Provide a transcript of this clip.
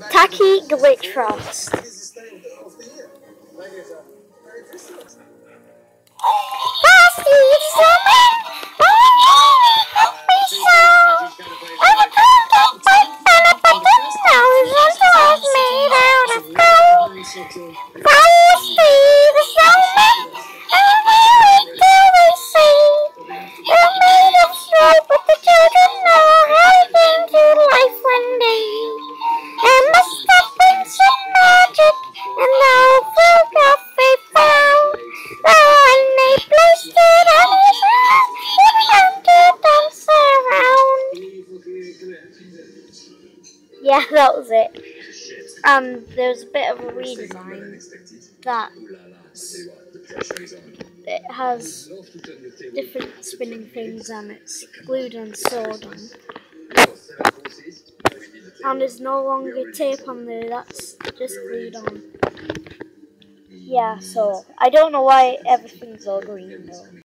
Tacky glitch frost. Yeah, that was it. There's a bit of a redesign that it has different spinning things and it's glued and sewed on. And there's no longer tape on there, that's just glued on. Yeah, so I don't know why everything's all green though.